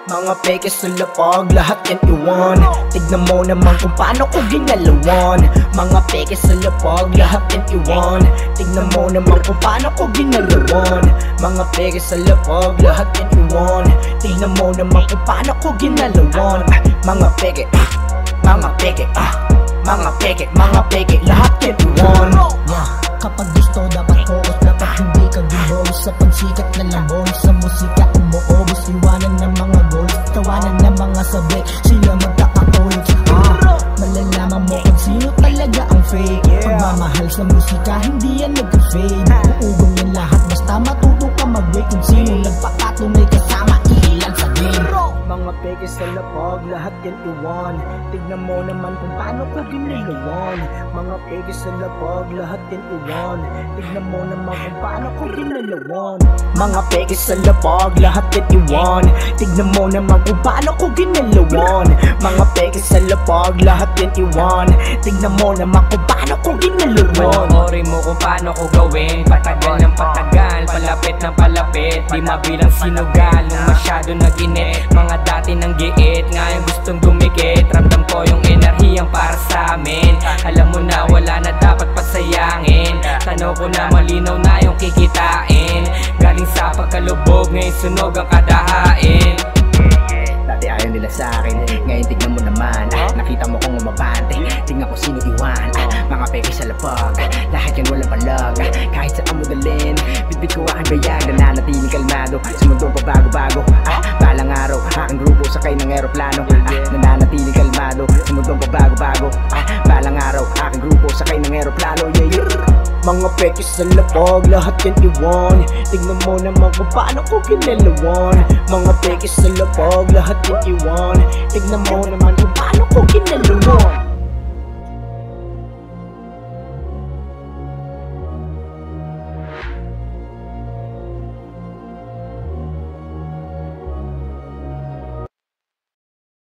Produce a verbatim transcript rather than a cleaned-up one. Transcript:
Mga peke sa lapag, lahat yan iwan. Tignan mo naman kung paano ko ginalawan. Mga peke sa lapag, lahat yan iwan. Tignan mo naman kung paano ko ginalawan. Mga peke sa lapag, lahat yan iwan. Tignan mo naman kung paano ko ginalawan. Mga peke, mga peke, ah, mga peke, mga peke, lahat yan iwan. Yeah, kapag gusto dapat focus, dapat hindi ka gumbolos. Sa pagsikat na lambon, sa musika umuobos. Iwanan ng mga goals, tawanan ng mga sabi, sila magkakatuloy. Ah, malalaman mo kung sino talaga ang fake. Pagmamahal sa musika, hindi yan nag-fade. Uugong yan lahat, basta matuto ka mag-wait. Kung sino nagpakatunay kasama, iilan sa game. Mga peke sa lapag, lahat yan iwan. Tignan mo naman kung paano ko ginalawan. Mga peke sa lapag, lahat yan iwan. Tignan mo naman kung paano ko ginalawan. Mga peke sa lapag, lahat yan iwan. Tignan mo naman kung paano ko ginalawan. Mga peke sa lapag, lahat yan iwan. Tignan mo naman kung paano ko ginalawan. Panoorin mo kung paano ko gawin. Patagal ng patagal, palapit ng palapit. Di mabilang sinugal, nung masyado nag-init. Mga dati nang giit, ngayon gustong dumikit. Ramdam ko yung enerhiyang para sa amin. Alam mo na wala na dapat pasayangin. Tanaw ko na malinaw na yung kikitain. Galing sa pagkalubog, ngayon sunog ang kadahain. Dati ayaw nila sa akin, ngayon tignan mo naman. ah, Nakita mo kong umabante, tingnan ko sino iwan. ah, Mga peke sa lapag, lahat yan walang palag. ah, Kahit saan mo dalhin, bitbit ko ang bayag. Nananatiling kalmado, sa mundong pabago-bago. ah, Balang araw, aking grupo sakay ng eroplano. ah, Nananatiling kalmado, sa mundong pabago-bago. ah, Balang araw, aking grupo sakay ng eroplano. Yeah, yeah. Mga peke sa lapag, lahat yan iwan. Tignan mo naman kung paano ko ginalawan. Mga peke sa lapag, lahat yan iwan. Tignan mo naman kung paano ko ginalawan.